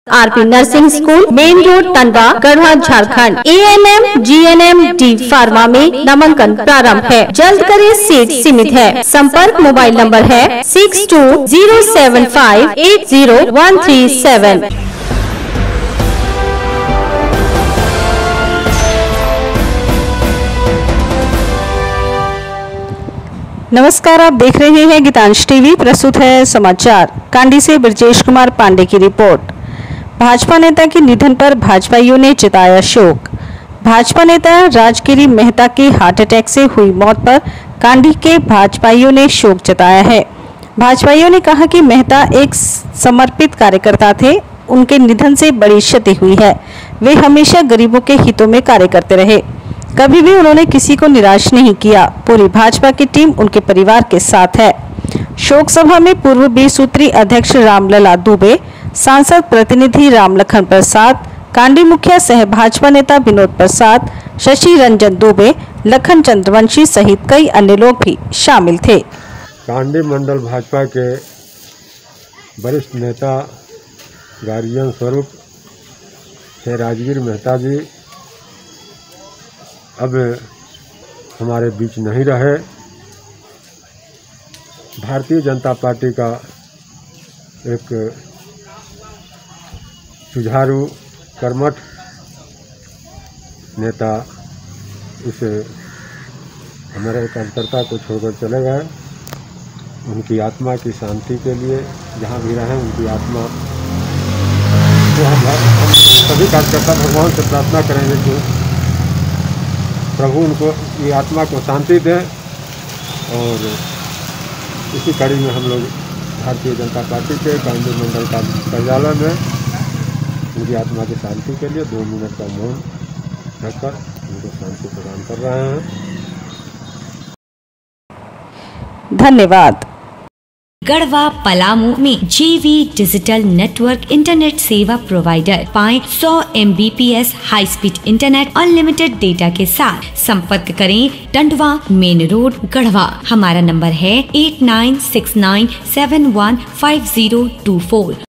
RP nursing school, main road, Tandwa, Garhwa, Jharkhand. ANM, GNM, D pharma में नामांकन प्रारंभ है। जल्द करें, सीट सीमित है। संपर्क मोबाइल नंबर है 6207580137। नमस्कार, आप देख रहे हैं गीतांश टीवी। प्रस्तुत है समाचार। कांडी से ब्रजेश कुमार पांडे की रिपोर्ट। भाजपा नेता के निधन पर भाजपाइयों ने जताया शोक। भाजपा नेता राजगिरी मेहता की हार्ट अटैक से हुई मौत पर कांडी के भाजपाइयों ने शोक जताया है। भाजपाइयों ने कहा कि मेहता एक समर्पित कार्यकर्ता थे। उनके निधन से बड़ी क्षति हुई है। वे हमेशा गरीबों के हितों में कार्य करते रहे। कभी भी उन्होंने किसी को निराश नहीं किया। पूरी भाजपा की टीम उनके परिवार के साथ है। शोक सभा में पूर्व 20 सूत्री अध्यक्ष रामलला दुबे, सांसद प्रतिनिधि रामलखन प्रसाद, कांडी मुखिया सह भाजपा नेता विनोद प्रसाद, शशि रंजन दुबे, लखन चंद्रवंशी सहित कई अन्य लोग भी शामिल थे। कांडी मंडल भाजपा के वरिष्ठ नेता गार्जियन स्वरूप श्री राजगिरी मेहता जी अब हमारे बीच नहीं रहे। भारतीय जनता पार्टी का एक जुझारू कर्मठ नेता इस हमारे कार्यकर्ता को छोड़कर चले गए। उनकी आत्मा की शांति के लिए जहाँ भी रहें, उनकी आत्मा तो हम सभी कार्यकर्ता भगवान से प्रार्थना करेंगे कि प्रभु उनको ये आत्मा को शांति दें। और इसी कड़ी में हम लोग भारतीय जनता पार्टी के कांडी मंडल का कार्यालय में उनकी आत्मा की शांति के लिए 2 मिनट का मौन रखकर उनको शांति प्रदान कर रहे हैं। धन्यवाद। गढ़वा पलामू में JV डिजिटल नेटवर्क इंटरनेट सेवा प्रोवाइडर पाएं 100 Mbps high speed internet unlimited data के साथ। संपर्क करें टंडवा मेन रोड गढ़वा। हमारा नंबर है 8969715024।